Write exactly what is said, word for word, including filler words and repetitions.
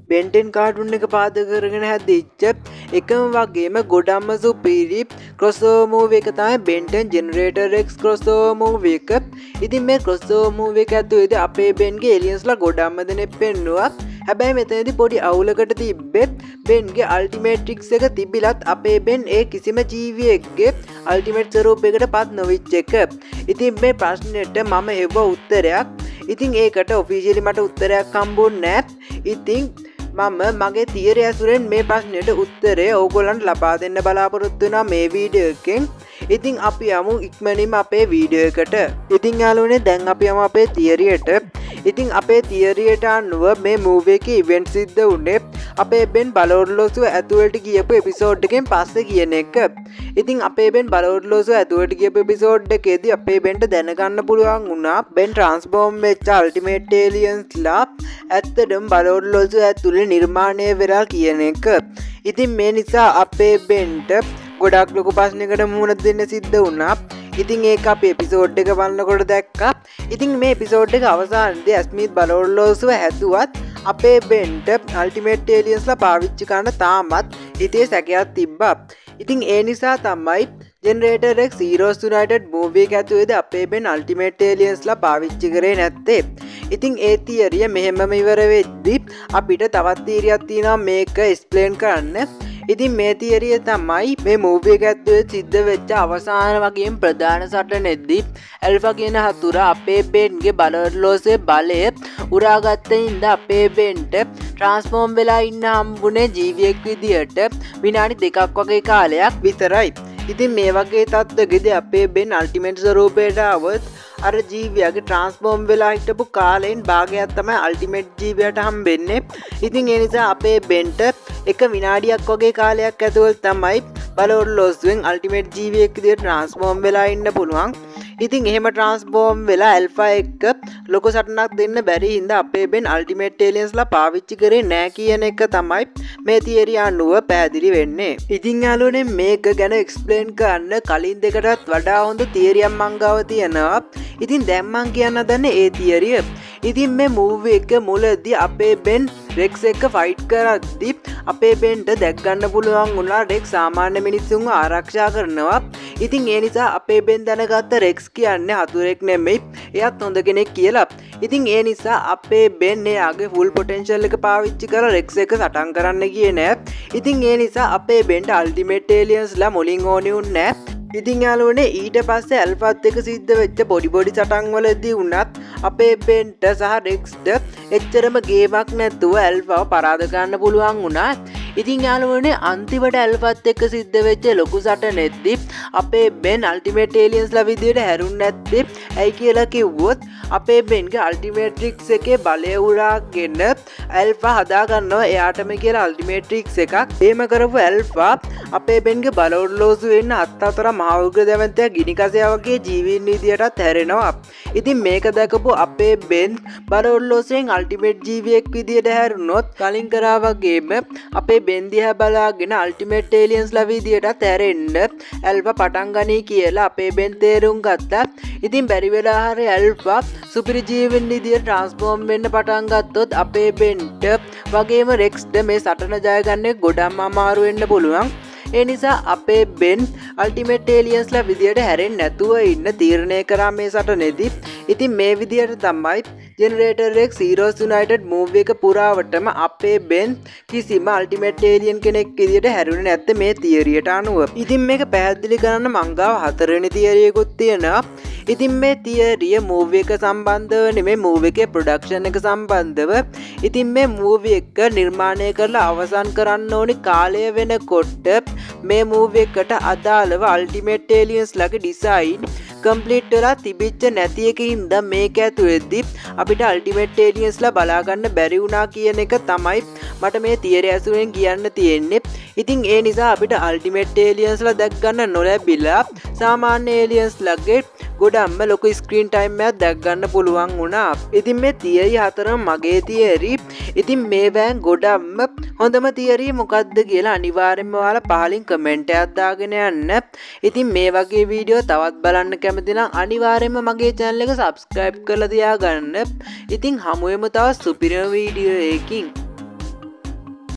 Ben ten cartoon එක පාදක කරගෙන හැදිච්ච එකම වගේම ගොඩක්ම සුපිරි crossover movie එක තමයි Ben ten Generator X crossover movie එක. ඉතින් මේ crossover movie එක ඇතුළේදී අපේ Ben ගේ aliens ලා ගොඩක්ම දෙනෙක් පෙන්නුවා. හැබැයි මෙතනදී පොඩි අවුලකට තිබ්බෙත් Ben ගේ ultimate tricks එක තිබිලත් අපේ Ben ඒ කිසිම ජීවියෙක්ගේ ultimate ස්වරූපයකට පත් නොවිච්ච එක. ඉතින් මේ ප්‍රශ්නෙට මම හෙව්ව උත්තරයක්. ඉතින් ඒකට ඔෆිෂියලි මට උත්තරයක් හම්බුන්නේ නැහැ. ඉතින් මම මගේ තියරි ඇසුරෙන් මේ ප්‍රශ්නෙට උත්තරය ඕගොල්ලන්ට ලබා දෙන්න බලාපොරොත්තු වෙනවා මේ වීඩියෝ එකෙන්. ඉතින් අපි යමු ඉක්මනින්ම අපේ වීඩියෝ එකට. ඉතින් යාළුවනේ දැන් අපි යමු අපේ තියරියට. ඉතින් අපේ තියරියට අනුව මේ මූවි එකේ ඉවෙන්ට් සිද්ධ වුණේ අපේ Ben බලවර්ලෝසුව ඇතුළට ගියපු එපිසෝඩ් එකෙන් පස්සේ කියන එක. ඉතින් අපේ Ben බලවර්ලෝසුව ඇතුළට ගියපු එපිසෝඩ් එකේදී අපේ Benට දැනගන්න පුළුවන් වුණා Ben ට්‍රාන්ස්ෆෝම් වෙච්ච අල්ටිමේට් ඒලියන්ස්ලා ඇත්තටම බලවර්ලෝසුව ඇතුළේ නිර්මාණය වෙලා කියන එක. ඉතින් මේ නිසා අපේ Benට ගොඩක් ලොකු ප්‍රශ්නයකට මුහුණ දෙන්න සිද්ධ වුණා. ඉතින් ඒක අපි එපිසෝඩ් එක බලනකොට දැක්කා. ඉතින් මේ එපිසෝඩ් එක අවසානයේදී ඇස්මිත් බලවර්ලෝසුව හැදුවත් අපේ Benට අල්ටිමේට් ඒලියන්ස්ලා පාවිච්චි කරන්න තාමත් හිතේ සැකයක් තිබ්බා. ඉතින් ඒ නිසා තමයි Generator X Heroes United movie එක ඇතුළේදී අපේ Ben අල්ටිමේට් ඒලියන්ස්ලා පාවිච්චි කරේ නැත්තේ. ඉතින් ඒ තියරිය මෙහෙමම ඉවර වෙද්දි අපිට තවත් තියරියක් තියෙනවා මේක එක්ස්ප්ලেইন කරන්න. ඉතින් මේ තියරිය තමයි මේ මූවි එක ඇතුළේ සිද්ධ වෙච්ච අවසාන වගේම ප්‍රධාන සටනේදී ඇල්ෆා කියන හතුරා අපේ Ben ගේ බලවර්ලෝසයේ බලය උරාගත්තේ ඉඳ අපේ Benට ට්‍රාන්ස්ෆෝම් වෙලා ඉන්න හම්බුනේ ජීවියෙක් විදියට විනාඩි දෙකක් වගේ කාලයක් විතරයි. ඉතින් මේ වගේ තත්ත්වකදී අපේ Ben අල්ටිමේට් ස්වරූපයට આવොත් අර ජීවියාගේ ට්‍රාන්ස්ෆෝම් වෙලා හිටපු කාලෙන් භාගයක් තමයි අල්ටිමේට් ජීවියට හම්බෙන්නේ. ඉතින් ඒ නිසා අපේ Benට එක විනාඩියක් වගේ කාලයක් ඇතුළත තමයි බලවර්ලෝසුවෙන් අල්ටිමේට් ජීවියෙක් විදියට ට්‍රාන්ස්ෆෝම් වෙලා ඉන්න පුළුවන්. ඉතින් එහෙම ට්‍රාන්ස්ෆෝම් වෙලා ඇල්ෆා එක්ක ලොකු සටනක් දෙන්න බැරි හින්දා අපේ Ben අල්ටිමේට් ඒලියන්ස්ලා පාවිච්චි කරේ නෑ කියන එක තමයි මේ තියරිය අනුව පැහැදිලි වෙන්නේ. ඉතින් යාළුවනේ මේක ගැන එක්ස්ප්ලেইন කරන්න කලින් දෙකටත් වඩා හොඳ තියරියක් මං ගාව තියෙනවා. ඉතින් දැන් මං කියන්න හදන්නේ ඒ තියරිය. ඉතින් මේ මූවි එක මුලදී අපේ Ben Rex එක්ක ෆයිට් කරද්දී අපේ Benට දැක් ගන්න පුළුවන් වුණා Rex සාමාන්‍ය මිනිස්සුන්ව ආරක්ෂා කරනවා. ඉතින් ඒ නිසා අපේ Ben දැනගත්ත Rex කියන්නේ හතුරෙක් නෙමෙයි, එයාත් හොඳ කෙනෙක් කියලා. ඉතින් ඒ නිසා අපේ Ben එයාගේ ෆුල් පොටෙන්ෂල් එක පාවිච්චි කරලා Rex එක සටන් කරන්න ගියේ නෑ. ඉතින් ඒ නිසා අපේ Benට අල්ටිමේට් ඒලියන්ස්ලා මුලින් ඕනේ උන්නේ නෑ. ඉතින් යාළුවනේ ඊට පස්සේ ඇල්ෆාත් එක්ක සිද්ධ වෙච්ච පොඩි පොඩි සටන් වලදී වුණත් අපේ Benට සහ Rexට එච්චරම ගේමක් නැතුව ඇල්ෆාව පරාද ගන්න පුළුවන් වුණා. ඉතින් යාළුවනේ අන්තිමට ඇල්ෆාත් එක්ක සිද්ධ වෙච්ච ලොකු සටනෙද්දී අපේ Ben අල්ටිමේට් ඒලියන්ස්ලා විදියට හැරුන්නේ නැත්තේ ඇයි කියලා කිව්වොත් අපේ Benගේ අල්ටිමේට් ට්‍රික්ස් එකේ බලය උරාගෙන ඇල්ෆා හදා ගන්නවා එයාටම කියලා අල්ටිමේට් ට්‍රික්ස් එකක්. එහෙම කරපු ඇල්ෆා අපේ Benගේ බලවර්ලෝසු වෙන්න අත්තතර මහා උග්‍ර දැවැන්තයා ගිනිකසයා වගේ ජීවීන් විදියටත් හැරෙනවා. ඉතින් මේක දැකපු අපේ Ben බලවර්ලෝසුවෙන් අල්ටිමේට් ජීවියෙක් විදියට හැරුණොත් කලින් කරා වගේම අපේ Ben දිහා බලාගෙන අල්ටිමේට් ඒලියන්ස්ලා විදියටත් හැරෙන්න ඇල්ෆා පටන් ගනී කියලා අපේ Ben තේරුම් ගත්තා. ඉතින් බැරි වෙලා හරි ඇල්ෆා සුපිරි ජීවීන් විදියට ට්‍රාන්ස්ෆෝම් වෙන්න පටන් ගත්තොත් අපේ Benට වගේම Rexට මේ සටන ජය ගන්න ගොඩක්ම අමාරු වෙන්න පුළුවන්. ඒ නිසා අපේ Ben අල්ටිමේට් ඒලියන්ස්ලා විදියට හැරෙන්නේ නැතුව ඉන්න තීරණය කරා මේ සටනේදී. ඉතින් මේ විදියට තමයි Generator X Heroes United movie එක පුරාවටම අපේ Ben කිසිම අල්ටිමේට් ඒලියන් කෙනෙක් විදියට හැරුණේ නැත්තේ මේ තියරියට අනුව. ඉතින් මේක පැහැදිලි කරන්න මං ගාව හතරවෙනි තියරියකුත් තියෙනවා. ඉතින් මේ තියරිය මූවි එක සම්බන්ධව නෙමෙයි මූවි එකේ ප්‍රොඩක්ෂන් එක සම්බන්ධව. ඉතින් මේ මූවි එක නිර්මාණය කරලා අවසන් කරන්න ඕනි කාලය වෙනකොට මේ මූවි එකට අදාළව අල්ටිමේට් ඒලියන්ස්ලාගේ ඩිසයින් කම්ප්ලීට් වෙලා තිබිච්ච නැති එකින්ද මේක ඇතුළේදී අපිට අල්ටිමේට් ඒලියන්ස්ලා බලා ගන්න බැරි වුණා කියන එක තමයි මට මේ තියරිය ඇසුරෙන් කියන්න තියෙන්නේ. ඉතින් ඒ නිසා අපිට අල්ටිමේට් ඒලියන්ස්ලා දැක් ගන්න නොලැබිලා සාමාන්‍ය ඒලියන්ස්ලාගේ ගොඩක්ම ලොකු ස්ක්‍රීන් ටයිම් එකක් දැක් ගන්න පුළුවන් වුණා. ඉතින් මේ තියරි හතරම මගේ තියරි. ඉතින් මේ වෑන් ගොඩක්ම හොඳම තියරි මොකක්ද කියලා අනිවාර්යෙන්ම ඔයාලා පහලින් කමෙන්ට් එකක් දාගෙන යන්න. ඉතින් මේ වගේ වීඩියෝ තවත් බලන්න කැමති නම් අනිවාර්යෙන්ම මගේ channel එක subscribe කරලා තියාගන්න. ඉතින් හමු වෙමු තවත් සුපිරිම වීඩියෝ එකකින්.